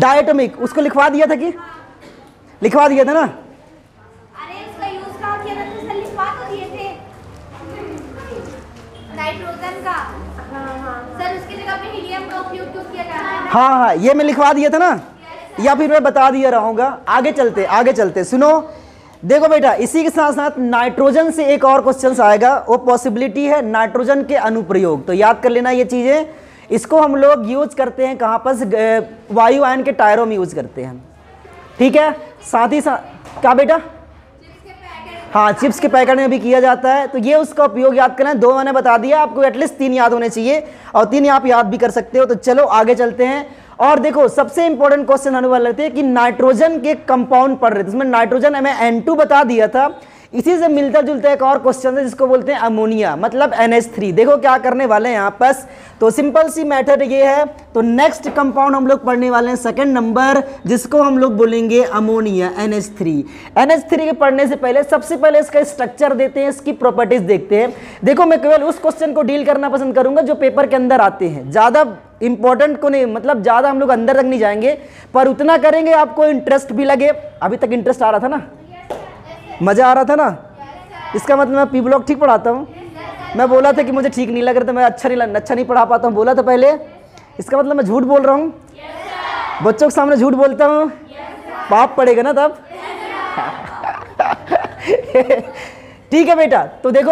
Diatomic, उसको लिखवा दिया था कि लिखवा दिया था ना? अरे उसका यूज कहाँ किया था? तो सर लिखवा तो दिए थे नाइट्रोजन का। हाँ सर, उसकी जगह पे हीलियम का उपयोग क्यों किया जाता है? हाँ, ये मैं लिखवा दिया था ना, या फिर मैं बता दिया रहूंगा। आगे चलते सुनो। देखो बेटा, इसी के साथ साथ नाइट्रोजन से एक और क्वेश्चन आएगा, वो पॉसिबिलिटी है नाइट्रोजन के अनुप्रयोग। तो याद कर लेना ये चीजें। इसको हम लोग यूज करते हैं कहाँ पर? वायु आयन के टायरों में यूज करते हैं, ठीक है। साथ ही साथ क्या बेटा? हाँ, चिप्स के पैकेट में भी किया जाता है। तो ये उसका उपयोग याद करना है। 2 मैंने बता दिया, आपको एटलीस्ट 3 याद होने चाहिए, और 3 आप याद भी कर सकते हो। तो चलो आगे चलते हैं। और देखो, सबसे इंपॉर्टेंट क्वेश्चन आने वाले थे कि नाइट्रोजन के कंपाउंड पढ़ रहे थे, इसमें नाइट्रोजन हमें N2 बता दिया था। इसी से मिलता जुलता एक और क्वेश्चन है जिसको बोलते हैं अमोनिया, मतलब NH3। देखो क्या करने वाले हैं यहाँ पर। तो सिंपल सी मेथड ये है। तो नेक्स्ट कंपाउंड हम लोग पढ़ने वाले हैं 2nd नंबर, जिसको हम लोग बोलेंगे अमोनिया, NH3। NH3 के पढ़ने से पहले सबसे पहले इसका स्ट्रक्चर देते हैं, इसकी प्रॉपर्टीज देखते हैं। देखो, मैं केवल उस क्वेश्चन को डील करना पसंद करूंगा जो पेपर के अंदर आते हैं, ज्यादा इंपॉर्टेंट को नहीं, मतलब ज्यादा हम लोग अंदर तक नहीं जाएंगे, पर उतना करेंगे आपको इंटरेस्ट भी लगे। अभी तक इंटरेस्ट आ रहा था ना, मजा आ रहा था ना? इसका मतलब मैं पी ब्लॉक ठीक पढ़ाता हूँ। मैं बोला था कि मुझे ठीक नहीं लग रहा था, मैं अच्छा नहीं पढ़ा पाता हूँ, बोला था पहले। इसका मतलब मैं झूठ बोल रहा हूँ? बच्चों के सामने झूठ बोलता हूँ, पाप पड़ेगा ना तब। ठीक है बेटा। तो देखो,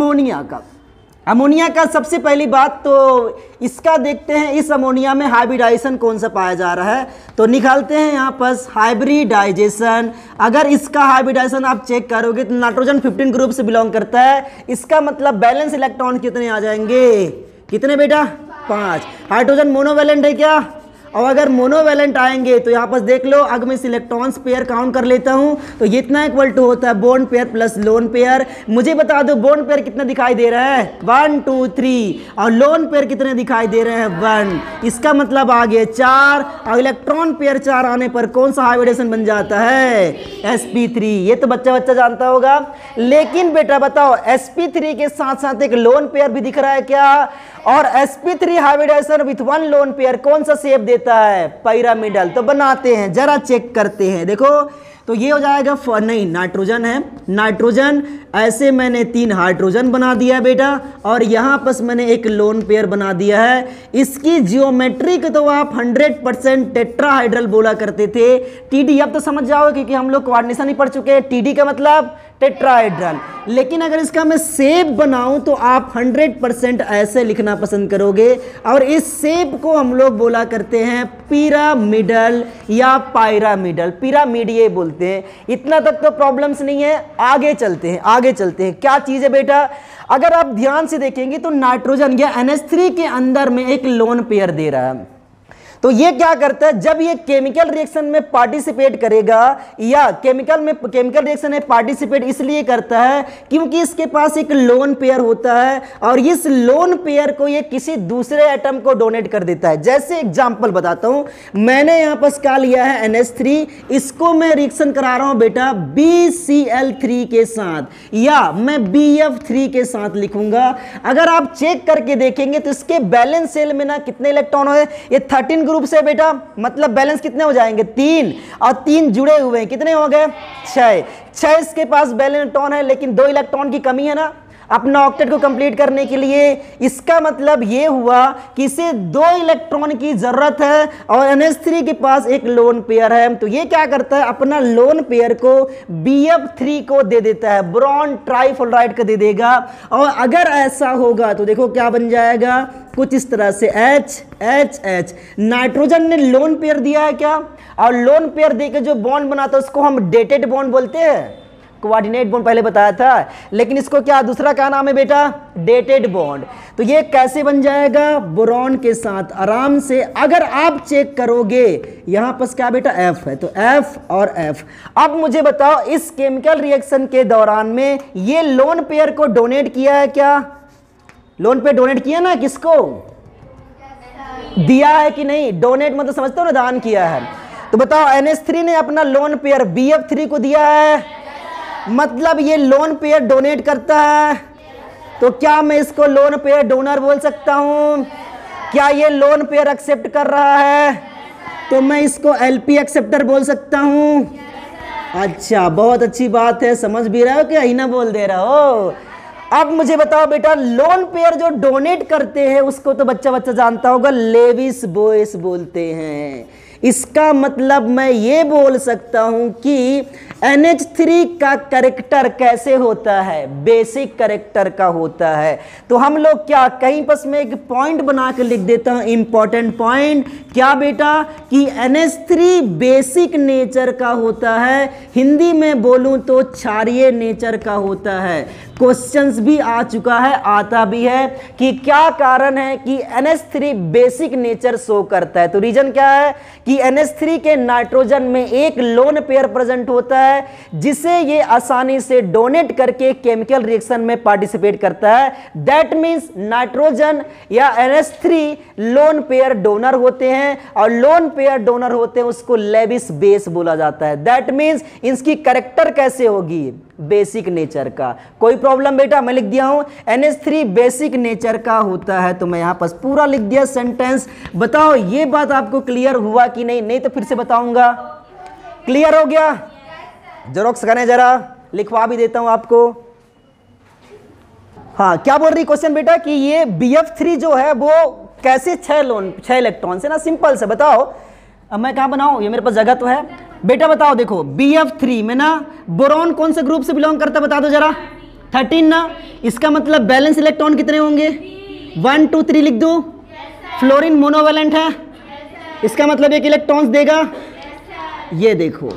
अमोनिया का सबसे पहली बात तो इसका देखते हैं, इस अमोनिया में हाइब्रिडाइजेशन कौन सा पाया जा रहा है। तो निकालते हैं यहाँ पर हाइब्रिडाइजेशन। अगर इसका हाइब्रिडाइजेशन आप चेक करोगे तो नाइट्रोजन 15 ग्रुप से बिलोंग करता है। इसका मतलब बैलेंस इलेक्ट्रॉन कितने आ जाएंगे? कितने बेटा? 5। हाइड्रोजन मोनोवैलेंट है क्या? और अगर मोनोवैलेंट आएंगे तो यहाँ पर देख लो, अगर मैं इलेक्ट्रॉन्स पेयर काउंट कर लेता हूँ तो ये इतना इक्वल टू होता है bond pair plus lone pair. मुझे बता दो बॉन्ड पेयर कितना दिखाई दे रहा है? 1 2 3। और लोन पेयर कितने दिखाई दे रहे हैं? 1। इसका मतलब आ गए 4, और इलेक्ट्रॉन पेयर 4 आने पर कौन सा हाइब्रिडेशन बन जाता है? sp3। ये तो बच्चा जानता होगा। लेकिन बेटा बताओ, sp3 के साथ साथ एक लोन पेयर भी दिख रहा है क्या? और sp3 hybridisation with 1 lone pair कौन सा शेप देता है? पिरामिडल। तो बनाते हैं, जरा चेक करते हैं। देखो, तो ये हो जाएगा नहीं, नाइट्रोजन है, नाइट्रोजन। ऐसे मैंने 3 हाइड्रोजन बना दिया बेटा, और यहाँ पर मैंने एक लोन पेयर बना दिया है। इसकी जियोमेट्री को तो आप 100% टेट्राहाइड्रल बोला करते थे। टीडी अब तो समझ जाओगे, क्योंकि हम लोग कोऑर्डिनेशन ही पढ़ चुके हैं। टीडी का मतलब टेट्राहाइड्रल। लेकिन अगर इसका मैं शेप बनाऊं तो आप 100% ऐसे लिखना पसंद करोगे, और इस शेप को हम लोग बोला करते हैं पिरामिडल या पायरामिडल। पिरामिड ये बोलते हैं। इतना तक तो प्रॉब्लम्स नहीं है। आगे चलते हैं। क्या चीज है बेटा? अगर आप ध्यान से देखेंगे तो नाइट्रोजन या NH3 के अंदर में एक लोन पेयर दे रहा है। तो ये क्या करता है, जब ये केमिकल रिएक्शन में पार्टिसिपेट करेगा, या केमिकल रिएक्शन में पार्टिसिपेट इसलिए करता है क्योंकि इसके पास एक लोन पेयर होता है, और इस लोन पेयर को ये किसी दूसरे एटम को डोनेट कर देता है। जैसे एग्जांपल बताता हूं, मैंने यहां पर क्या लिया है NH3, इसको मैं रिएक्शन करा रहा हूं बेटा BCl3 के साथ, या मैं BF3 के साथ लिखूंगा। अगर आप चेक करके देखेंगे तो इसके बैलेंस शेल में ना कितने इलेक्ट्रॉन है? ये 13 ग्रुप से बेटा, मतलब बैलेंस कितने हो जाएंगे? 3, और 3 जुड़े हुए हैं, कितने हो गए? 6 इसके पास बैलेंस इलेक्ट्रॉन है, लेकिन 2 इलेक्ट्रॉन की कमी है ना अपना ऑक्टेट को कंप्लीट करने के लिए। इसका मतलब ये हुआ कि इसे 2 इलेक्ट्रॉन की जरूरत है, और NH3 के पास एक लोन पेयर है। तो ये क्या करता है, अपना लोन पेयर को BF3 को दे देता है, बोरॉन ट्राइफ्लोराइड को दे देगा। और अगर ऐसा होगा तो देखो क्या बन जाएगा, कुछ इस तरह से H। नाइट्रोजन ने लोन पेयर दिया है क्या? और लोन पेयर देके जो बॉन्ड बनाता है उसको हम डेटेड बॉन्ड बोलते हैं। कोऑर्डिनेट बॉन्ड पहले बताया था, लेकिन इसको क्या दूसरा क्या नाम है बेटा? Dated bond. तो ये कैसे बन जाएगा? बोरॉन के साथ आराम से। अगर आप चेक करोगे यहां पर क्या बेटा? F है, तो F और F। अब मुझे बताओ, इस केमिकल रिएक्शन के दौरान में ये लोन पेयर को डोनेट किया है क्या? लोन पेयर डोनेट किया ना, किसको दिया है कि नहीं? डोनेट मतलब समझते हो ना, दान किया है। तो बताओ, NH3 ने अपना लोन पेयर BF3 को दिया है, मतलब ये लोन पेयर डोनेट करता है। तो क्या मैं इसको लोन पेयर डोनर बोल सकता हूं? क्या ये लोन पेयर एक्सेप्ट कर रहा है? तो मैं इसको एलपी एक्सेप्टर बोल सकता हूँ। अच्छा, बहुत अच्छी बात है, समझ भी रहे हो कि अहीना बोल दे रहा हो। अब मुझे बताओ बेटा, लोन पेयर जो डोनेट करते हैं उसको तो बच्चा बच्चा जानता होगा, लेविस बोयस बोलते हैं। इसका मतलब मैं ये बोल सकता हूं कि NH3 का कैरेक्टर कैसे होता है, बेसिक कैरेक्टर का होता है। तो हम लोग क्या कहीं पर मैं एक पॉइंट बना के लिख देता हूं, इंपॉर्टेंट पॉइंट, क्या बेटा कि NH3 बेसिक नेचर का होता है, हिंदी में बोलूं तो क्षारीय नेचर का होता है। क्वेश्चंस भी आ चुका है, आता भी है कि क्या कारण है कि NH3 बेसिक नेचर शो करता है। तो रीजन क्या है कि NH3 के नाइट्रोजन में एक लोन पेयर प्रेजेंट होता है जिसे ये आसानी से डोनेट करके केमिकल रिएक्शन में पार्टिसिपेट करता है। दैट मींस नाइट्रोजन या NH3 लोन पेयर डोनर होते हैं, और लोन पेयर डोनर होते हैं उसको लेविस बेस बोला जाता है। दैट मींस इसकी कैरेक्टर कैसे होगी, बेसिक नेचर का। कोई प्रॉब्लम बेटा, मैं लिख दिया हूं NH3 बेसिक नेचर का होता है, तो मैं यहां पर पूरा लिख दिया सेंटेंस। बताओ ये बात आपको क्लियर हुआ कि नहीं? नहीं तो फिर से बताऊंगा। क्लियर हो गया? जेरोक्स करें जरा, लिखवा भी देता हूं आपको। हाँ, क्या बोल रही क्वेश्चन बेटा कि ये BF3 जो है वो कैसे 6 इलेक्ट्रॉन से ना, सिंपल से बताओ। अब मैं कहां बनाऊं, ये मेरे पास जगह तो है बेटा। बताओ देखो, BF3 में ना बोरॉन कौन से ग्रुप से बिलोंग करता है, बता दो जरा। 13 ना, इसका मतलब बैलेंस इलेक्ट्रॉन कितने होंगे? 1 2 3 लिख दो। फ्लोरीन मोनोवैलेंट है, इसका मतलब एक इलेक्ट्रॉन्स देगा। ये देखो,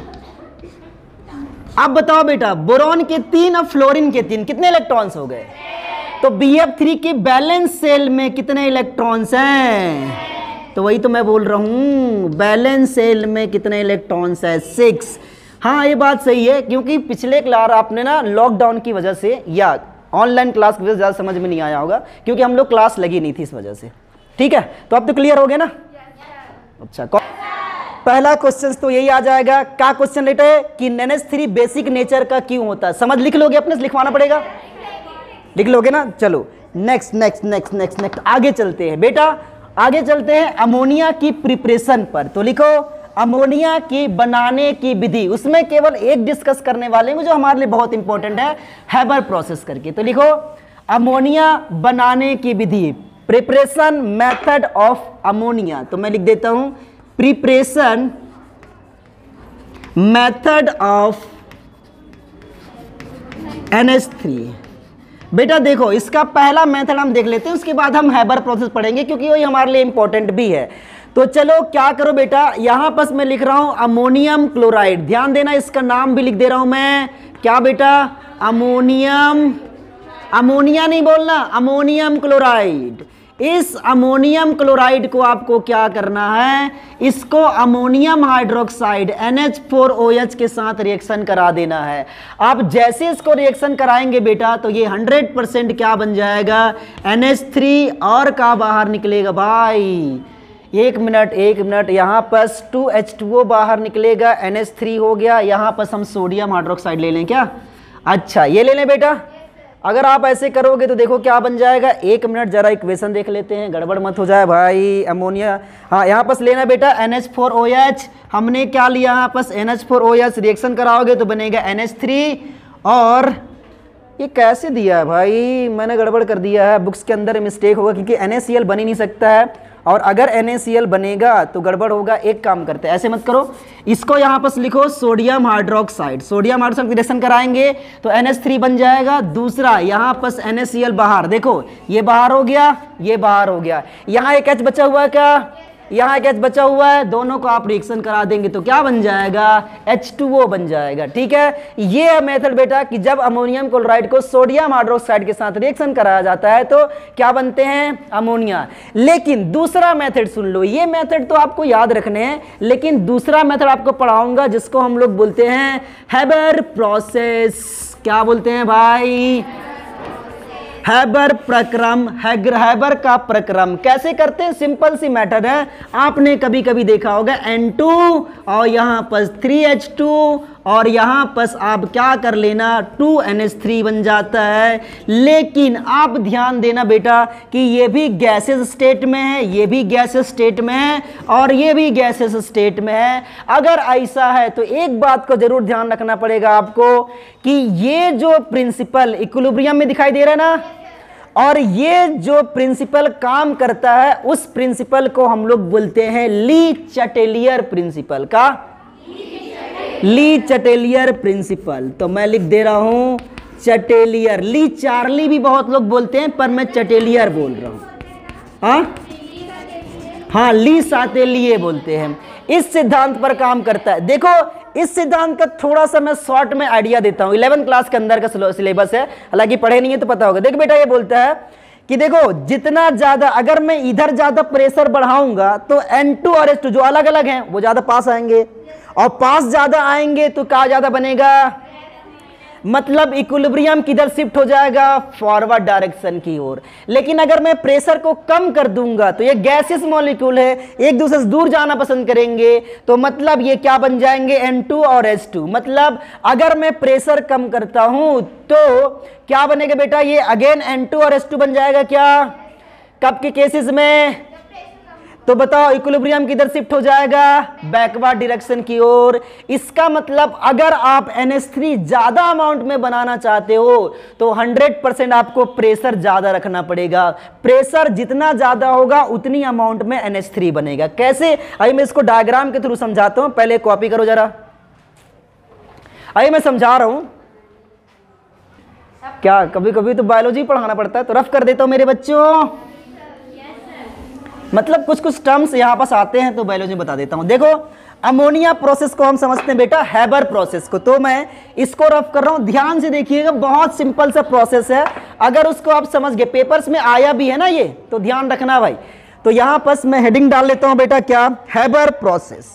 अब बताओ बेटा, बोरॉन के 3 और फ्लोरीन के 3, कितने इलेक्ट्रॉन्स हो गए? तो BF3 की बैलेंस सेल में कितने इलेक्ट्रॉन्स हैं? तो वही तो मैं बोल रहा हूं, बैलेंस सेल में कितने इलेक्ट्रॉन्स है? 6। हाँ, ये बात सही है, क्योंकि पिछले क्लास आपने ना लॉकडाउन की वजह से या ऑनलाइन क्लास की वजह से ज़्यादा समझ में नहीं आया होगा, क्योंकि हम लोग क्लास लगी नहीं थी इस वजह से। ठीक है, तो अब तो क्लियर हो गया ना? अच्छा, पहला क्वेश्चन तो यही आ जाएगा। क्या क्वेश्चन लेटे कि NH3 बेसिक नेचर का क्यों होता है? समझ लिख लोगे, अपने से लिखवाना पड़ेगा, लिख लोगे ना? चलो next next next next next आगे चलते हैं बेटा। आगे चलते हैं अमोनिया की प्रिपरेशन पर। तो लिखो अमोनिया की बनाने की विधि, उसमें केवल एक डिस्कस करने वाले हैं जो हमारे लिए बहुत इंपॉर्टेंट है, हैबर प्रोसेस करके। तो लिखो अमोनिया बनाने की विधि, प्रिपरेशन मेथड ऑफ अमोनिया। तो मैं लिख देता हूं प्रिपरेशन मेथड ऑफ NH3। बेटा देखो, इसका पहला मेथड हम देख लेते हैं, उसके बाद हम हैबर प्रोसेस पढ़ेंगे क्योंकि वही हमारे लिए इंपॉर्टेंट भी है। तो चलो क्या करो बेटा, यहां पर मैं लिख रहा हूं अमोनियम क्लोराइड। ध्यान देना, इसका नाम भी लिख दे रहा हूं मैं, क्या बेटा? अमोनियम, अमोनिया नहीं बोलना, अमोनियम क्लोराइड। इस अमोनियम क्लोराइड को आपको क्या करना है, इसको अमोनियम हाइड्रोक्साइड NH4OH के साथ रिएक्शन करा देना है। आप जैसे इसको रिएक्शन कराएंगे बेटा तो ये 100% क्या बन जाएगा? NH3 और का बाहर निकलेगा भाई। एक मिनट, यहाँ पर 2H2O बाहर निकलेगा, NH3 हो गया। यहाँ पर हम सोडियम हाइड्रोक्साइड ले लें क्या? अच्छा, ये ले लें बेटा। अगर आप ऐसे करोगे तो देखो क्या बन जाएगा। एक मिनट, जरा इक्वेशन देख लेते हैं, गड़बड़ मत हो जाए भाई। अमोनिया, हाँ यहाँ पर लेना बेटा NH4OH। हमने क्या लिया यहाँ पर? NH4OH। रिएक्शन कराओगे तो बनेगा NH3। और ये कैसे दिया है भाई? मैंने गड़बड़ कर दिया है, बुक्स के अंदर मिस्टेक होगा क्योंकि NaCl बन ही नहीं सकता है, और अगर NaCl बनेगा तो गड़बड़ होगा। एक काम करते हैं, ऐसे मत करो, इसको यहाँ पर लिखो sodium hydroxide. Sodium hydroxide reaction कराएंगे तो NH3 बन जाएगा। दूसरा यहाँ पर NaCl बाहर, देखो ये बाहर हो गया, ये बाहर हो गया। यहाँ एक H बचा हुआ है क्या? यहाँ एक H बचा हुआ है, दोनों को आप रिएक्शन करा देंगे तो क्या बन जाएगा? H2O बन जाएगा। ठीक है, ये है मेथड बेटा कि जब अमोनियम क्लोराइड को सोडियम हाइड्रोक्साइड के साथ रिएक्शन कराया जाता है तो क्या बनते हैं? अमोनिया। लेकिन दूसरा मेथड सुन लो, ये मेथड तो आपको याद रखने हैं, लेकिन दूसरा मेथड आपको पढ़ाऊंगा जिसको हम लोग बोलते हैं हैबर प्रोसेस। क्या बोलते हैं भाई? हैबर प्रक्रम। हैबर का प्रक्रम कैसे करते हैं? सिंपल सी मैटर है, आपने कभी कभी देखा होगा N2 और यहाँ पर 3H2 और यहाँ पर आप क्या कर लेना 2NH3 बन जाता है। लेकिन आप ध्यान देना बेटा कि ये भी गैसेस स्टेट में है, ये भी गैसेस स्टेट में है और ये भी गैसेस स्टेट में है। अगर ऐसा है तो एक बात को जरूर ध्यान रखना पड़ेगा आपको कि ये जो प्रिंसिपल इक्विलिब्रियम में दिखाई दे रहा है ना, और ये जो प्रिंसिपल काम करता है उस प्रिंसिपल को हम लोग बोलते हैं ली चटेलियर प्रिंसिपल। का? Le Chatelier principle. तो मैं लिख दे रहा हूं चटेलियर। ली चार्ली भी बहुत लोग बोलते हैं पर मैं चटेलियर बोल रहा हूं। हाँ, ली सातेलिए बोलते हैं। इस सिद्धांत पर काम करता है। देखो इस सिद्धांत का थोड़ा सा मैं शॉर्ट में आइडिया देता हूं। 11th क्लास के अंदर का सिलेबस है, हालांकि पढ़े नहीं है तो पता होगा। देख बेटा, ये बोलता है कि देखो जितना ज्यादा अगर मैं इधर ज्यादा प्रेशर बढ़ाऊंगा तो N2 और H2 जो अलग अलग हैं वो ज्यादा पास आएंगे, और पास ज्यादा आएंगे तो क्या ज्यादा बनेगा, मतलब इक्विलिब्रियम किधर शिफ्ट हो जाएगा, फॉरवर्ड डायरेक्शन की ओर। लेकिन अगर मैं प्रेशर को कम कर दूंगा तो ये गैसियस मॉलिक्यूल है, एक दूसरे से दूर जाना पसंद करेंगे, तो मतलब ये क्या बन जाएंगे N2 और H2। मतलब अगर मैं प्रेशर कम करता हूं तो क्या बनेगा बेटा, ये अगेन N2 और H2 बन जाएगा। क्या? कब के केसेस में? तो बताओ इक्विलिब्रियम किधर शिफ्ट हो जाएगा, बैकवर्ड डायरेक्शन की ओर। इसका मतलब अगर आप NH3 ज्यादा अमाउंट में बनाना चाहते हो तो 100% आपको प्रेशर ज्यादा रखना पड़ेगा। प्रेशर जितना ज्यादा होगा उतनी अमाउंट में NH3 बनेगा। कैसे? आइए मैं इसको डायग्राम के थ्रू समझाता हूं, पहले कॉपी करो जरा। आइए मैं समझा रहा हूं। क्या कभी कभी तो बायोलॉजी पढ़ाना पड़ता है, तो रफ कर देता हूं मेरे बच्चों। मतलब कुछ कुछ टर्म्स यहाँ पास आते हैं तो बायोलॉजी में बता देता हूँ। देखो अमोनिया प्रोसेस को हम समझते हैं बेटा हैबर प्रोसेस को, तो मैं इसको रफ कर रहा हूँ। ध्यान से देखिएगा, बहुत सिंपल सा प्रोसेस है। अगर उसको आप समझ गए, पेपर्स में आया भी है ना ये, तो ध्यान रखना भाई। तो यहाँ पास मैं हेडिंग डाल लेता हूँ बेटा, क्या? Haber process.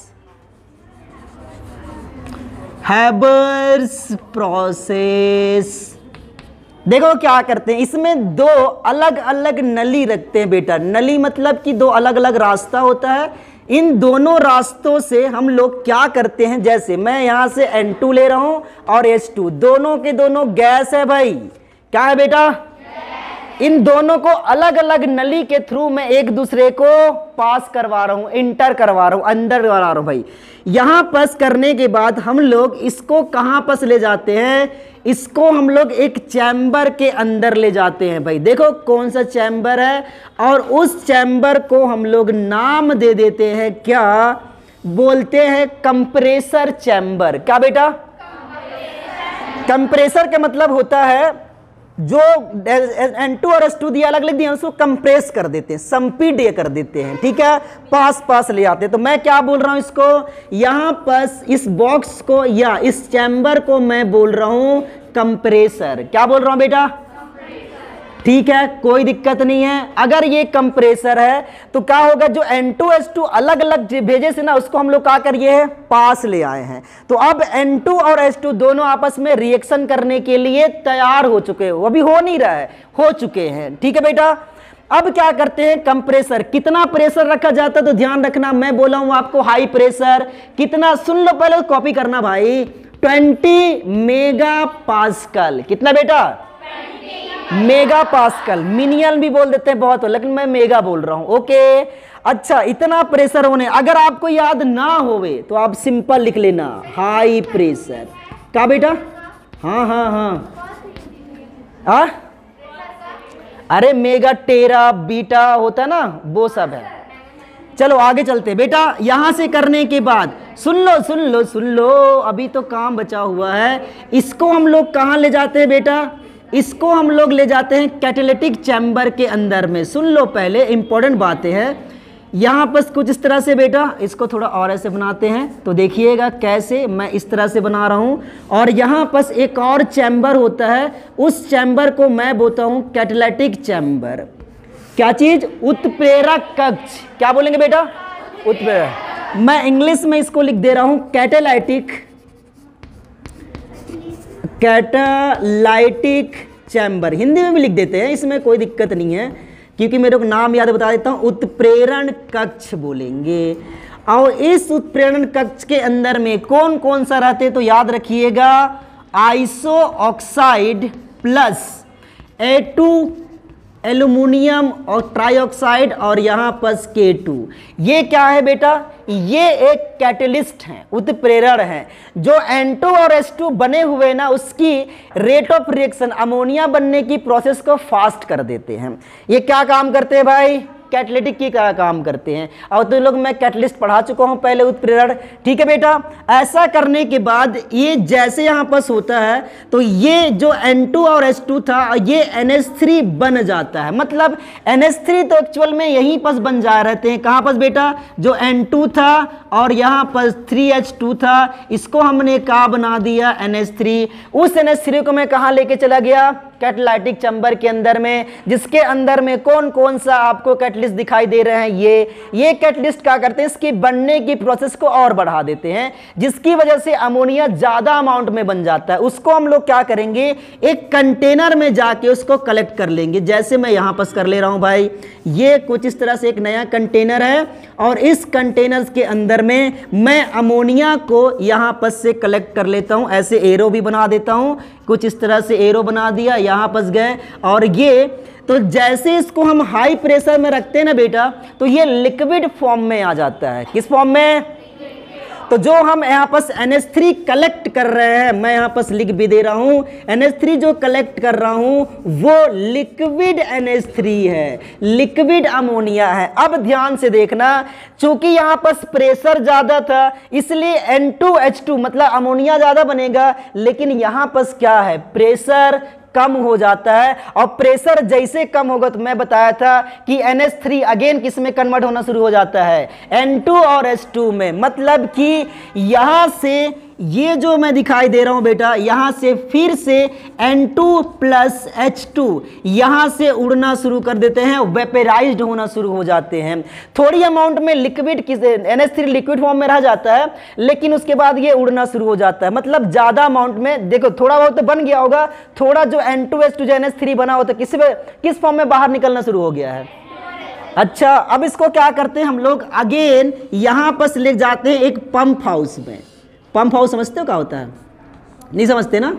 Haber's process. देखो क्या करते हैं, इसमें दो अलग अलग नली रखते हैं बेटा। नली मतलब कि दो अलग अलग रास्ता होता है। इन दोनों रास्तों से हम लोग क्या करते हैं, जैसे मैं यहां से N2 ले रहा हूं और H2, दोनों के दोनों गैस है भाई। क्या है बेटा? इन दोनों को अलग अलग नली के थ्रू मैं एक दूसरे को पास करवा रहा हूं, इंटर करवा रहा हूं, अंदर करवा रहा हूं भाई। यहां पास करने के बाद हम लोग इसको कहां पास ले जाते हैं, इसको हम लोग एक चैम्बर के अंदर ले जाते हैं भाई। देखो कौन सा चैम्बर है, और उस चैम्बर को हम लोग नाम दे देते हैं, क्या बोलते हैं, कंप्रेसर चैम्बर। क्या बेटा? कंप्रेसर का मतलब होता है जो N2 और H2 दिया अलग अलग दिया उसको कंप्रेस कर देते हैं, संपीड कर देते हैं, ठीक है, पास पास ले आते हैं। तो मैं क्या बोल रहा हूं इसको, यहां पर इस बॉक्स को या इस चैम्बर को मैं बोल रहा हूं कंप्रेसर। क्या बोल रहा हूं बेटा? ठीक है, कोई दिक्कत नहीं है। अगर ये कंप्रेसर है तो क्या होगा, जो N2 H2 अलग अलग भेजे से ना, उसको हम लोग क्या करिए है, पास ले आए हैं। तो अब N2 और H2 दोनों आपस में रिएक्शन करने के लिए तैयार हो चुके हो, अभी हो नहीं रहा है, हो चुके हैं। ठीक है बेटा, अब क्या करते हैं, कंप्रेसर। कितना प्रेशर रखा जाता है तो ध्यान रखना, मैं बोला हूं आपको हाई प्रेशर। कितना, सुन लो पहले, कॉपी करना भाई, 20 मेगा पास्कल। कितना बेटा? Mega pascal. मिनियल भी बोल देते हैं बहुत, लेकिन मैं मेगा बोल रहा हूं। ओके, अच्छा, इतना प्रेशर होने, अगर आपको याद ना होवे तो आप सिंपल लिख लेना हाई प्रेशर। क्या बेटा? हाँ हाँ हाँ, अरे मेगा टेरा बीटा होता ना, वो सब है। चलो आगे चलते बेटा। यहां से करने के बाद सुन लो सुन लो सुन लो, अभी तो काम बचा हुआ है। इसको हम लोग कहां ले जाते हैं बेटा, इसको हम लोग ले जाते हैं कैटालिटिक चैम्बर के अंदर में। सुन लो पहले, इंपॉर्टेंट बातें हैं यहाँ पर कुछ इस तरह से बेटा। इसको थोड़ा और ऐसे बनाते हैं तो देखिएगा कैसे मैं इस तरह से बना रहा हूँ। और यहाँ पर एक और चैम्बर होता है, उस चैम्बर को मैं बोलता हूँ कैटालिटिक चैम्बर। क्या चीज? उत्प्रेरक कक्ष। क्या बोलेंगे बेटा? उत्प्रेरक। मैं इंग्लिश में इसको लिख दे रहा हूँ कैटालाइटिक चैम्बर। हिंदी में भी लिख देते हैं, इसमें कोई दिक्कत नहीं है, क्योंकि मेरे को नाम याद बता देता हूं, उत्प्रेरण कक्ष बोलेंगे। और इस उत्प्रेरण कक्ष के अंदर में कौन कौन सा रहते, तो याद रखिएगा iso oxide plus A2 aluminium और ट्राइऑक्साइड और यहाँ पर K2। ये क्या है बेटा, ये एक कैटलिस्ट है, उत्प्रेरण है। जो N2 और H2 बने हुए ना, उसकी रेट ऑफ रिएक्शन अमोनिया बनने की प्रोसेस को फास्ट कर देते हैं। ये क्या काम करते हैं भाई, कैटलिटिक की क्या काम करते हैं। और तो लोग मैं कैटलिस्ट पढ़ा चुका हूं पहले, उत्प्रेरण, ठीक है बेटा। ऐसा करने के बाद ये जैसे यहां पर होता है तो ये जो N2 और H2 था ये NH3 बन जाता है। मतलब NH3 तो एक्चुअल में यहीं पर बन जा रहते हैं, कहां पर बेटा, जो N2 था और यहां पर 3H2 था, इसको हमने क्या बना दिया, NH3। उस NH3 को मैं कहां लेके चला गया, कैटालिटिक चैम्बर के अंदर में, जिसके अंदर में कौन कौन सा आपको कैटलिस्ट दिखाई दे रहे हैं। ये कैटलिस्ट क्या करते हैं, इसकी बनने की प्रोसेस को और बढ़ा देते हैं, जिसकी वजह से अमोनिया ज्यादा अमाउंट में बन जाता है। उसको हम लोग क्या करेंगे, एक कंटेनर में जाके उसको कलेक्ट कर लेंगे। जैसे मैं यहां पर कर ले रहा हूं भाई, ये कुछ इस तरह से एक नया कंटेनर है और इस कंटेनर के अंदर में मैं अमोनिया को यहां पर से कलेक्ट कर लेता हूं। ऐसे एरो भी बना देता हूं, कुछ इस तरह से एरो बना दिया, यहां पर गए। और ये तो जैसे इसको हम हाई प्रेशर में रखते हैं ना बेटा, तो ये लिक्विड फॉर्म में आ जाता है। किस फॉर्म में, तो जो हम यहाँ पर NH3 कलेक्ट कर रहे हैं, मैं यहाँ पर लिख भी दे रहा हूं, NH3 जो कलेक्ट कर रहा हूं वो लिक्विड NH3 है, लिक्विड अमोनिया है। अब ध्यान से देखना, चूंकि यहाँ पर प्रेशर ज्यादा था इसलिए N2H2 मतलब अमोनिया ज्यादा बनेगा, लेकिन यहाँ पर क्या है, प्रेशर कम हो जाता है। और प्रेशर जैसे कम होगा, तो मैं बताया था कि NH3 अगेन किस में कन्वर्ट होना शुरू हो जाता है, N2 और H2 में। मतलब कि यहां से ये जो मैं दिखाई दे रहा हूं बेटा, यहां से फिर से N2 प्लस H2 यहां से उड़ना शुरू कर देते हैं, वेपराइज्ड होना शुरू हो जाते हैं। थोड़ी अमाउंट में लिक्विड NH3 लिक्विड फॉर्म में रह जाता है, लेकिन उसके बाद ये उड़ना शुरू हो जाता है। मतलब ज्यादा अमाउंट में, देखो थोड़ा बहुत तो बन गया होगा, थोड़ा जो N2H2 जो NH3 बना होता है किस फॉर्म में बाहर निकलना शुरू हो गया है। अच्छा, अब इसको क्या करते हैं हम लोग, अगेन यहां पर ले जाते हैं एक पंप हाउस में। पंप हाउस समझते हो क्या होता है, नहीं समझते ना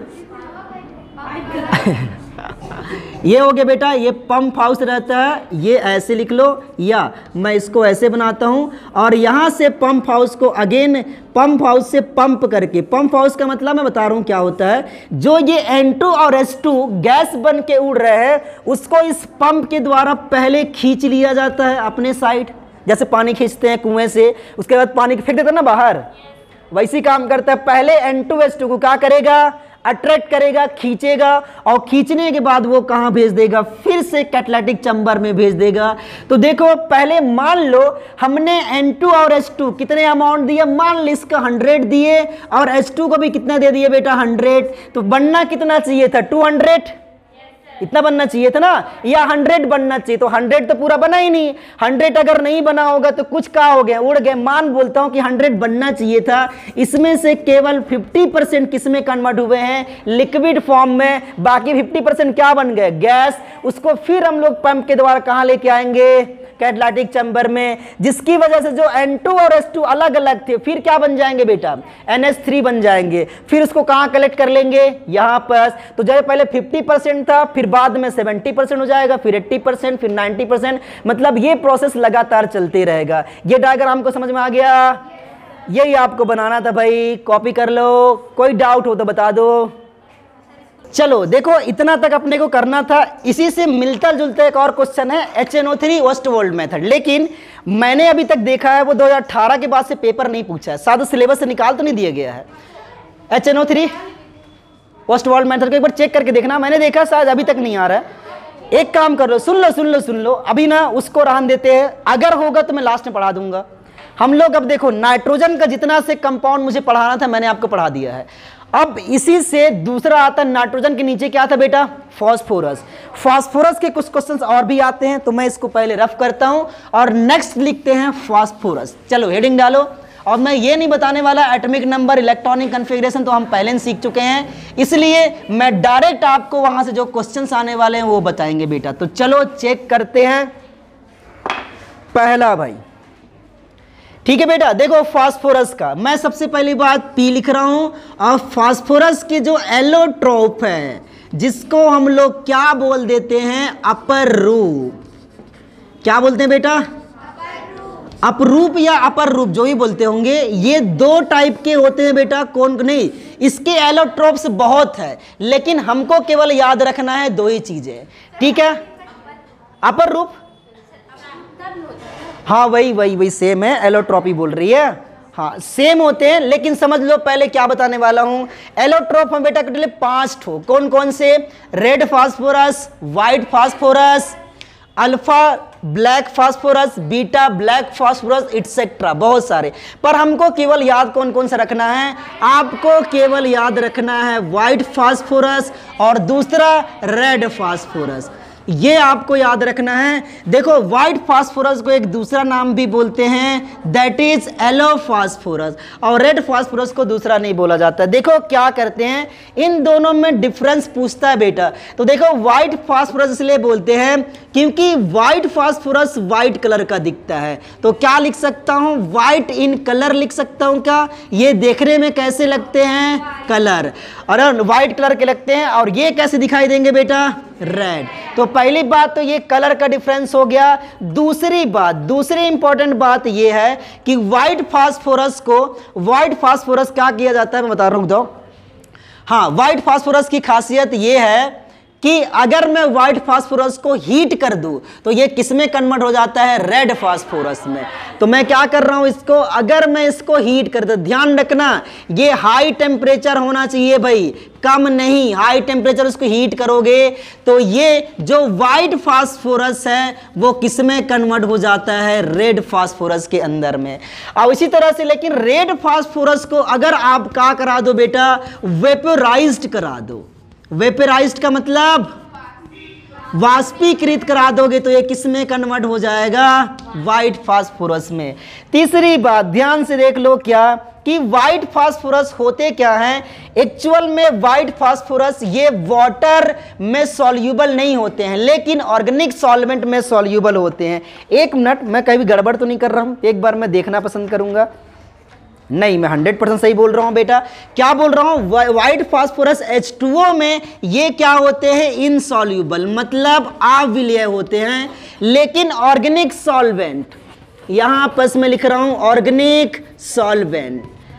ये हो गया बेटा, ये पंप हाउस रहता है, ये ऐसे लिख लो, या मैं इसको ऐसे बनाता हूं। और यहां से पंप हाउस को अगेन पंप हाउस से पंप करके, पंप हाउस का मतलब मैं बता रहा हूं क्या होता है, जो ये N2 और H2 गैस बन के उड़ रहे हैं उसको इस पंप के द्वारा पहले खींच लिया जाता है अपने साइड, जैसे पानी खींचते हैं कुएं से, उसके बाद पानी फेंक देते हैं ना बाहर, वैसी काम करता है। पहले N2H2 को क्या करेगा, अट्रैक्ट करेगा, खींचेगा, और खींचने के बाद वो कहां भेज देगा, फिर से कैटालिटिक चैम्बर में भेज देगा। तो देखो पहले मान लो हमने N2 और H2 कितने अमाउंट दिए, मान लो इसका 100 दिए और H2 को भी कितना दे दिए बेटा 100, तो बनना कितना चाहिए था 200, इतना बनना चाहिए था ना, या 100 बनना चाहिए, तो 100 तो पूरा बना ही नहीं। 100 अगर नहीं बना होगा तो कुछ क्या हो गया, उड़ गए। मान बोलता हूं कि 100 बनना चाहिए था, इसमें से केवल 50% किसमें कन्वर्ट हुए हैं, लिक्विड फॉर्म में, बाकी 50% क्या बन गए, गैस। उसको फिर हम लोग पंप के द्वारा कहां लेके आएंगे, कैटालिटिक चैम्बर में, जिसकी वजह से जो N2 और H2 अलग अलग थे फिर क्या बन जाएंगे बेटा, NH3 बन जाएंगे। फिर उसको कहां कलेक्ट कर लेंगे, यहां पर। तो जब पहले 50% था, फिर बाद में 70% हो जाएगा, फिर 80%, फिर 90%। मतलब ये प्रोसेस लगातार चलते रहेगा। ये डायग्राम को समझ में आ गया, यही आपको बनाना था भाई, कॉपी कर लो, कोई डाउट हो तो बता दो। चलो देखो, इतना तक अपने को करना था। इसी से मिलता जुलता एक और क्वेश्चन है HNO3 वेस्टवोल्ड मेथड, लेकिन मैंने अभी तक देखा है वो 2018 के बाद से पेपर नहीं पूछा है, शायद सिलेबस से निकाल तो नहीं दिया गया है। HNO3 वेस्टवोल्ड मेथड को एक बार चेक करके देखना, मैंने देखा शायद अभी तक नहीं आ रहा है। एक काम कर लो, सुन लो, अभी ना उसको रहन देते हैं, अगर होगा तो मैं लास्ट में पढ़ा दूंगा। हम लोग अब देखो नाइट्रोजन का जितना से कंपाउंड मुझे पढ़ाना था मैंने आपको पढ़ा दिया है। अब इसी से दूसरा आता है, नाइट्रोजन के नीचे क्या था बेटा, फास्फोरस। फास्फोरस के कुछ क्वेश्चंस और भी आते हैं, तो मैं इसको पहले रफ करता हूं और नेक्स्ट लिखते हैं फास्फोरस। चलो हेडिंग डालो। और मैं ये नहीं बताने वाला एटॉमिक नंबर, इलेक्ट्रॉनिक कन्फिग्रेशन तो हम पहले ही सीख चुके हैं, इसलिए मैं डायरेक्ट आपको वहां से जो क्वेश्चंस आने वाले हैं वो बताएंगे बेटा। तो चलो चेक करते हैं। पहला भाई, ठीक है बेटा, देखो फास्फोरस का मैं सबसे पहली बात पी लिख रहा हूं, और फास्फोरस के जो एलोट्रोप है जिसको हम लोग क्या बोल देते हैं, अपर रूप। क्या बोलते हैं बेटा? अपरूप या अपर रूप, जो भी बोलते होंगे। ये दो टाइप के होते हैं बेटा, कौन नहीं, इसके एलोट्रोप्स बहुत है, लेकिन हमको केवल याद रखना है दो ही चीजें, ठीक है? अपर रूप, हाँ वही सेम है, एलोट्रोपी बोल रही है, हाँ सेम होते हैं, लेकिन समझ लो पहले क्या बताने वाला हूं। एलोट्रोप हम बेटा टोटल 5 ठो, कौन कौन से? Red phosphorus, white phosphorus, alpha black phosphorus, beta black phosphorus, et cetera, बहुत सारे। पर हमको केवल याद कौन कौन सा रखना है? आपको केवल याद रखना है व्हाइट फास्फोरस और दूसरा रेड फास्फोरस, ये आपको याद रखना है। देखो व्हाइट फास्फोरस को एक दूसरा नाम भी बोलते हैं, दैट इज एलो फास्फोरस, और रेड फास्फोरस को दूसरा नहीं बोला जाता। देखो क्या करते हैं, इन दोनों में डिफरेंस पूछता है बेटा। तो देखो व्हाइट फास्फोरस इसलिए बोलते हैं क्योंकि व्हाइट फास्फोरस व्हाइट कलर का दिखता है। तो क्या लिख सकता हूं? व्हाइट इन कलर लिख सकता हूं क्या? ये देखने में कैसे लगते हैं? कलर, और व्हाइट कलर के लगते हैं, और ये कैसे दिखाई देंगे बेटा? रेड। तो पहली बात तो ये कलर का डिफरेंस हो गया। दूसरी बात, दूसरी इंपॉर्टेंट बात ये है कि व्हाइट फास्फोरस क्या किया जाता है, मैं बता रहा हूं। तो हाँ, व्हाइट फास्फोरस की खासियत ये है कि अगर मैं व्हाइट फास्फोरस को हीट कर दूं तो ये किस में कन्वर्ट हो जाता है? रेड फास्फोरस में। तो मैं क्या कर रहा हूं इसको, अगर मैं इसको हीट कर दूं, ध्यान रखना ये हाई टेम्परेचर होना चाहिए भाई, कम नहीं। हाई टेम्परेचर उसको हीट करोगे तो ये जो व्हाइट फास्फोरस है वो किस में कन्वर्ट हो जाता है? रेड फास्फोरस के अंदर में। और इसी तरह से लेकिन रेड फास्फोरस को अगर आप क्या करा दो बेटा? वेपोराइज्ड करा दो। वेपोराइज्ड का मतलब वाष्पीकृत करा दोगे तो ये किस में कन्वर्ट हो जाएगा? व्हाइट फास्फोरस में। तीसरी बात ध्यान से देख लो क्या कि व्हाइट फास्फोरस होते क्या हैं? एक्चुअल में व्हाइट फास्फोरस ये वाटर में सॉल्यूबल नहीं होते हैं, लेकिन ऑर्गेनिक सॉल्वेंट में सॉल्यूबल होते हैं। एक मिनट, मैं कहीं भी गड़बड़ तो नहीं कर रहा हूं, एक बार मैं देखना पसंद करूंगा। नहीं, मैं 100% सही बोल रहा हूं बेटा। क्या बोल रहा हूं? व्हाइट फास्फोरस H2O में ये क्या होते हैं? इनसॉल्यूबल, मतलब अविलेय होते हैं। लेकिन ऑर्गेनिक सॉल्वेंट, यहां पर मैं लिख रहा हूं organic solvent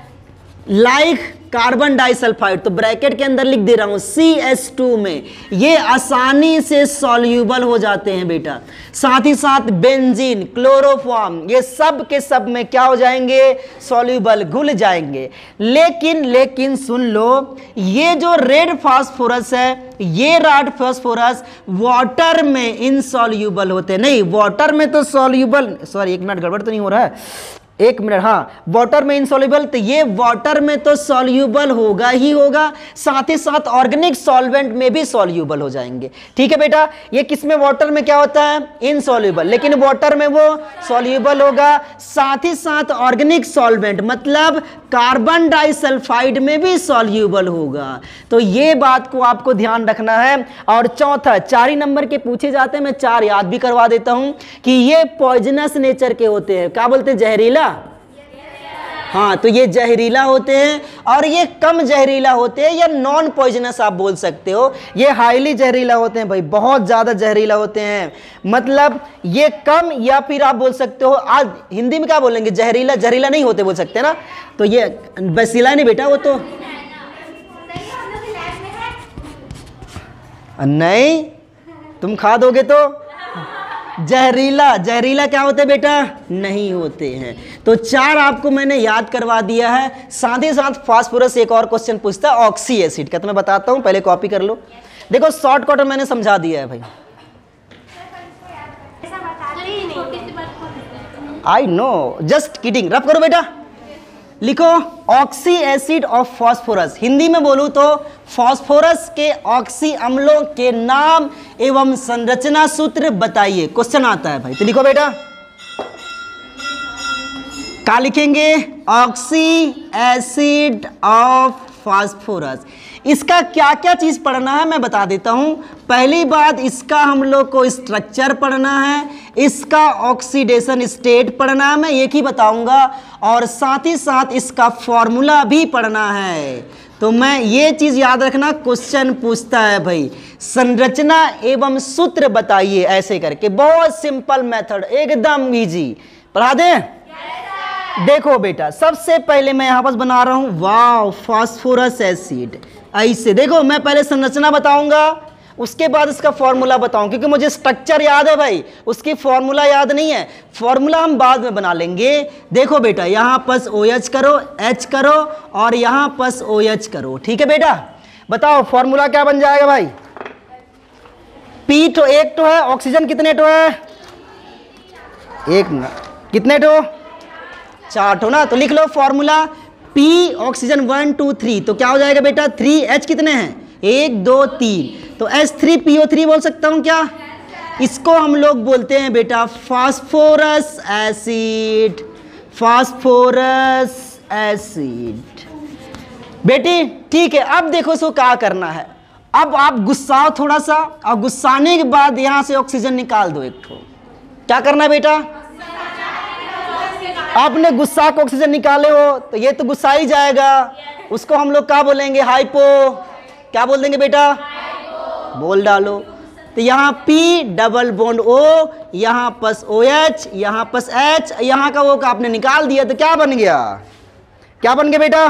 like carbon disulphide, तो ब्रैकेट के अंदर लिख दे रहा हूं CH2 में, ये आसानी से सॉल्यूबल हो जाते हैं बेटा। साथ ही साथ बेंजीन, क्लोरोफॉर्म, ये सब के सब में क्या हो जाएंगे? सॉल्यूबल, घुल जाएंगे। लेकिन सुन लो, ये जो रेड फास्फोरस है, ये रेड फास्फोरस वाटर में इनसॉल्यूबल होते हैं। नहीं, वाटर में तो सॉल्यूबल, सॉरी एक मिनट, गड़बड़ तो नहीं हो रहा है, एक मिनट, हाँ वाटर में इनसॉल्युबल, तो ये वाटर में तो सॉल्यूबल होगा ही होगा, साथ ही साथ ऑर्गेनिक सॉल्वेंट में भी सॉल्यूबल हो जाएंगे। ठीक है बेटा, ये किस में? वाटर में क्या होता है? इनसॉल्युबल, लेकिन वाटर में वो सॉल्यूबल होगा। साथ ही साथ ऑर्गेनिक सॉल्वेंट मतलब कार्बन डाइसल्फाइड में भी सॉल्यूबल होगा। तो ये बात को आपको ध्यान रखना है। और चौथा, 4 ही नंबर के पूछे जाते हैं, मैं 4 याद भी करवा देता हूं कि ये पॉइजनस नेचर के होते हैं। क्या बोलते हैं? जहरीला। हाँ, तो ये जहरीला होते हैं, और ये कम जहरीला होते हैं या नॉन पॉइजनस आप बोल सकते हो। ये हाईली जहरीला होते हैं भाई, बहुत ज्यादा जहरीला होते हैं, मतलब ये कम, या फिर आप बोल सकते हो, आज हिंदी में क्या बोलेंगे? जहरीला, जहरीला नहीं होते बोल सकते ना। तो ये बसीला नहीं बेटा, वो तो नहीं, तुम खा दोगे तो जहरीला, जहरीला क्या होते हैं बेटा? नहीं होते हैं। तो 4 आपको मैंने याद करवा दिया है। साथ ही साथ फास्फोरस एक और क्वेश्चन पूछता है ऑक्सी एसिड का, तो मैं बताता हूं, पहले कॉपी कर लो। देखो शॉर्टकट मैंने समझा दिया है भाई, आई नो, जस्ट किडिंग। रब करो बेटा, लिखो oxy acid of phosphorus. Hindi में बोलूं तो फास्फोरस के ऑक्सी अम्लों के नाम एवं संरचना सूत्र बताइए। क्वेश्चन आता है भाई, तो लिखो बेटा, क्या लिखेंगे? Oxy acid of phosphorus. इसका क्या क्या चीज़ पढ़ना है मैं बता देता हूँ। पहली बात, इसका हम लोग को स्ट्रक्चर पढ़ना है, इसका ऑक्सीडेशन स्टेट पढ़ना है, मैं एक ही बताऊंगा, और साथ ही साथ इसका फॉर्मूला भी पढ़ना है। तो मैं ये चीज़ याद रखना, क्वेश्चन पूछता है भाई संरचना एवं सूत्र बताइए, ऐसे करके, बहुत सिंपल मेथड, एकदम इजी। पढ़ा दें? देखो बेटा, सबसे पहले मैं यहाँ पर बना रहा हूँ, वाह, फास्फोरस एसिड। ऐसे देखो, मैं पहले संरचना बताऊंगा, उसके बाद इसका फॉर्मूला बताऊं, क्योंकि मुझे स्ट्रक्चर याद है भाई, उसकी फॉर्मूला याद नहीं है। फॉर्मूला हम बाद में बना लेंगे। देखो बेटा, यहाँ पर OH करो, H करो, और यहाँ पर OH करो, ठीक है बेटा। बताओ फॉर्मूला क्या बन जाएगा भाई? P तो एक तो है, ऑक्सीजन कितने तो है? एक ना, कितने तो? 4 तो ना, तो लिख लो फॉर्मूला, P ऑक्सीजन 1 2 3, तो क्या हो जाएगा बेटा? 3H कितने हैं? 1 2 3, तो H3PO3 बोल सकता हूं क्या? इसको हम लोग बोलते हैं बेटा फास्फोरस एसिड, फास्फोरस एसिड बेटी, ठीक है। अब देखो इसको क्या करना है, अब आप गुस्साओ थोड़ा सा, और गुस्साने के बाद यहां से ऑक्सीजन निकाल दो एक ठो। क्या करना है बेटा? आपने गुस्सा को ऑक्सीजन निकाले हो तो ये तो गुस्सा ही जाएगा, उसको हम लोग क्या बोलेंगे? हाइपो। क्या बोल देंगे बेटा? बोल डालो। तो यहाँ P डबल बॉन्ड O, यहाँ पस OH, यहाँ पस H, यहाँ का वो का आपने निकाल दिया, तो क्या बन गया? क्या बन गया बेटा?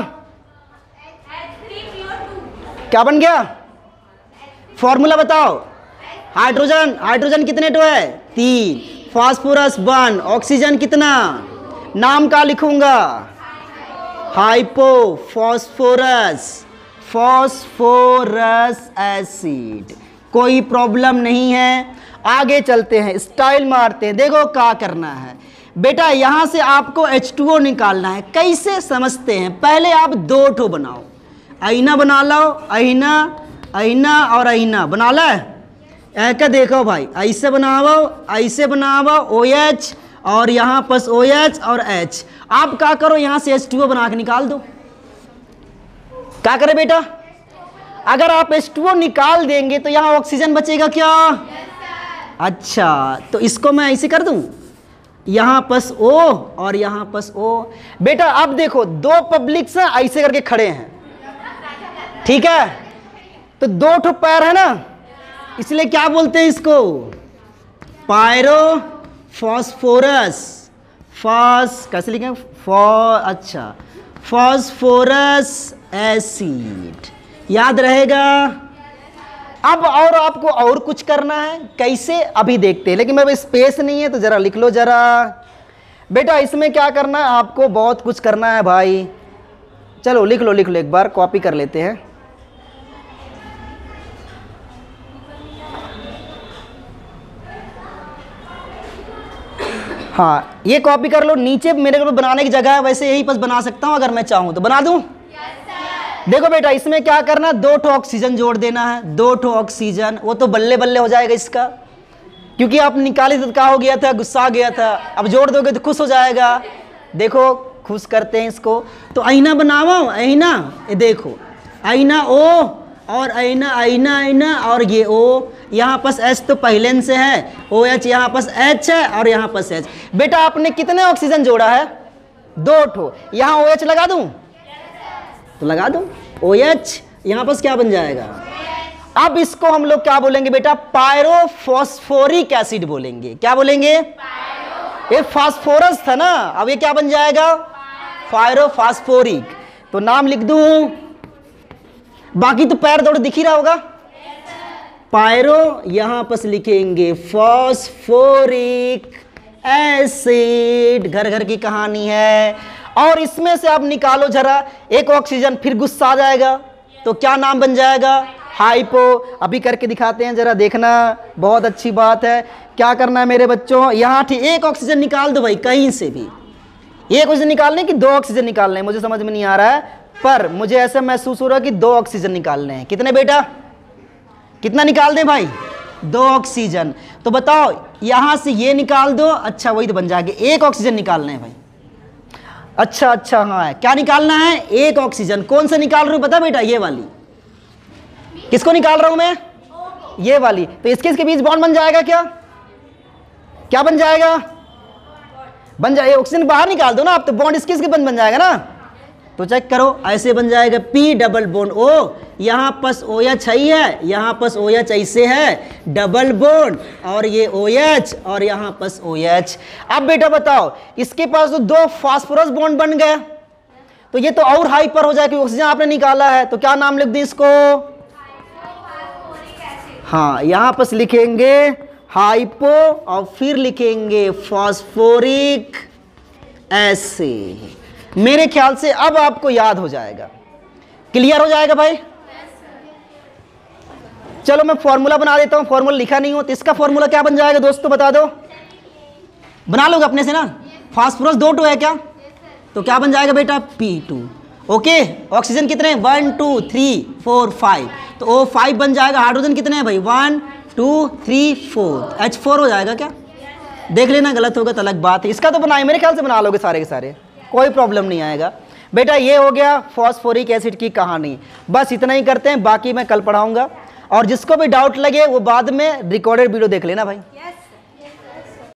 क्या बन गया? फॉर्मूला बताओ। हाइड्रोजन, हाइड्रोजन कितने तो है? 3, फास्फोरस 1, ऑक्सीजन कितना? नाम का लिखूंगा, हाइपो फास्फोरस, फास्फोरस एसिड। कोई प्रॉब्लम नहीं है। आगे चलते हैं, स्टाइल मारते हैं। देखो क्या करना है बेटा, यहां से आपको H2O निकालना है। कैसे समझते हैं? पहले आप 2 ठो बनाओ, आईना बना लो, आईना, आईना और आईना बना लो। ऐसा देखो भाई, ऐसे बनाओ, ऐसे बनाओ, OH और यहाँ पर OH और H। आप क्या करो, यहाँ से H2O बना के निकाल दो। क्या करें बेटा? अगर आप H2O निकाल देंगे तो यहाँ ऑक्सीजन बचेगा क्या? अच्छा, तो इसको मैं ऐसे कर दूं, यहाँ पर O और यहाँ पर O। बेटा अब देखो, 2 पब्लिक्स ऐसे करके खड़े हैं, ठीक है, तो 2 ठो पैर है ना, इसलिए क्या बोलते हैं इसको? पायरो फास्फोरस, कैसे लिखें? अच्छा, फास्फोरस एसिड, याद रहेगा। अब और आपको और कुछ करना है, कैसे अभी देखते हैं, लेकिन मेरे स्पेस नहीं है तो जरा लिख लो जरा बेटा। इसमें क्या करना है आपको? बहुत कुछ करना है भाई। चलो लिख लो, लिख लो, एक बार कॉपी कर लेते हैं। हाँ, ये कॉपी कर लो, नीचे मेरे को बनाने की जगह है, वैसे यही बस बना सकता हूँ, अगर मैं चाहूँ तो बना दूँ। देखो बेटा, इसमें क्या करना, 2 ठो ऑक्सीजन जोड़ देना है, 2 ठो ऑक्सीजन, वो तो बल्ले बल्ले हो जाएगा इसका, क्योंकि आप निकाली तो क्या हो गया था? गुस्सा गया था। अब जोड़ दोगे तो खुश हो जाएगा। देखो खुश करते हैं इसको, तो आईना बनाओ, आईना, ये देखो, आईना O और आईना, आईना, आईना, और ये O, यहाँ पर H तो पहले से है, OH, यहाँ पर H है, और यहाँ पर H। बेटा आपने कितने ऑक्सीजन जोड़ा है? 2 ठो। यहाँ OH लगा दूं तो लगा दूं, OH, यहाँ पर क्या बन जाएगा? अब इसको हम लोग क्या बोलेंगे बेटा? पायरोफॉस्फोरिक एसिड बोलेंगे। क्या बोलेंगे? ये फास्फोरस था ना, अब ये क्या बन जाएगा? पायरोफॉस्फोरिक। तो नाम लिख दूं, बाकी तो पैर दौड़ दिख ही रहा होगा। पायरो, यहां पर लिखेंगे फॉस्फोरिक एसिड। घर घर की कहानी है। और इसमें से आप निकालो जरा एक ऑक्सीजन, फिर गुस्सा आ जाएगा, तो क्या नाम बन जाएगा? हाइपो। अभी करके दिखाते हैं, जरा देखना, बहुत अच्छी बात है। क्या करना है मेरे बच्चों? यहाँ ठीक एक ऑक्सीजन निकाल दो भाई, कहीं से भी। एक ऑक्सीजन निकालने की 2 ऑक्सीजन निकालने हैं, मुझे समझ में नहीं आ रहा है, पर मुझे ऐसा महसूस हो रहा है कि 2 ऑक्सीजन निकालने हैं। कितने बेटा? कितना निकाल दें भाई? 2 ऑक्सीजन। तो बताओ, यहां से ये निकाल दो, अच्छा वही तो बन जाएगा। 1 ऑक्सीजन निकालने हैं भाई। अच्छा, हाँ, क्या निकालना है? 1 ऑक्सीजन। कौन सा निकाल रहे हो पता बेटा? ये वाली, किसको निकाल रहा हूं मैं? ये वाली। तो इसके बीच बॉन्ड बन जाएगा क्या? क्या बन जाएगा? बन जाए, ऑक्सीजन बाहर निकाल दो ना आप, तो बॉन्ड इसके बन जाएगा ना। तो चेक करो, ऐसे बन जाएगा P डबल बॉन्ड O, यहाँ पस OH है, यहाँ पस OH ऐसे है, डबल बॉन्ड, और ये OH और यहाँ पस OH। अब बेटा बताओ, इसके पास तो 2 फास्फोरस बॉन्ड बन गए, तो ये तो और हाइपर हो जाएगा, ऑक्सीजन आपने निकाला है, तो क्या नाम लिख दें इसको? हाँ, यहाँ पर लिखेंगे हाइपो और फिर लिखेंगे फास्फोरिक एसिड। मेरे ख्याल से अब आपको याद हो जाएगा, क्लियर हो जाएगा भाई। चलो मैं फॉर्मूला बना देता हूं, फॉर्मूला लिखा नहीं हो तो इसका फॉर्मूला क्या बन जाएगा दोस्तों, बता दो। बना लोगे अपने से ना? फास्फोरस 2 है क्या? तो क्या बन जाएगा बेटा? P2। ओके, ऑक्सीजन कितने? 1 2 3 4 5, तो O5 बन जाएगा। हाइड्रोजन कितने हैं भाई? 1 2 3 4, H4 हो जाएगा क्या? देख लेना, गलत होगा तो अलग बात है। इसका तो बनाए, मेरे ख्याल से बना लोगे सारे के सारे, कोई प्रॉब्लम नहीं आएगा बेटा। ये हो गया फॉस्फोरिक एसिड की कहानी, बस इतना ही करते हैं, बाकी मैं कल पढ़ाऊंगा। और जिसको भी डाउट लगे वो बाद में रिकॉर्डेड वीडियो देख लेना भाई।